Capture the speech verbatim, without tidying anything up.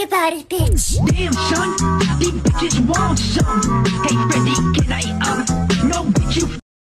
you about it, bitch. Damn, son, these bitches want some. Hey, Freddy, can I, um, no, bitch, you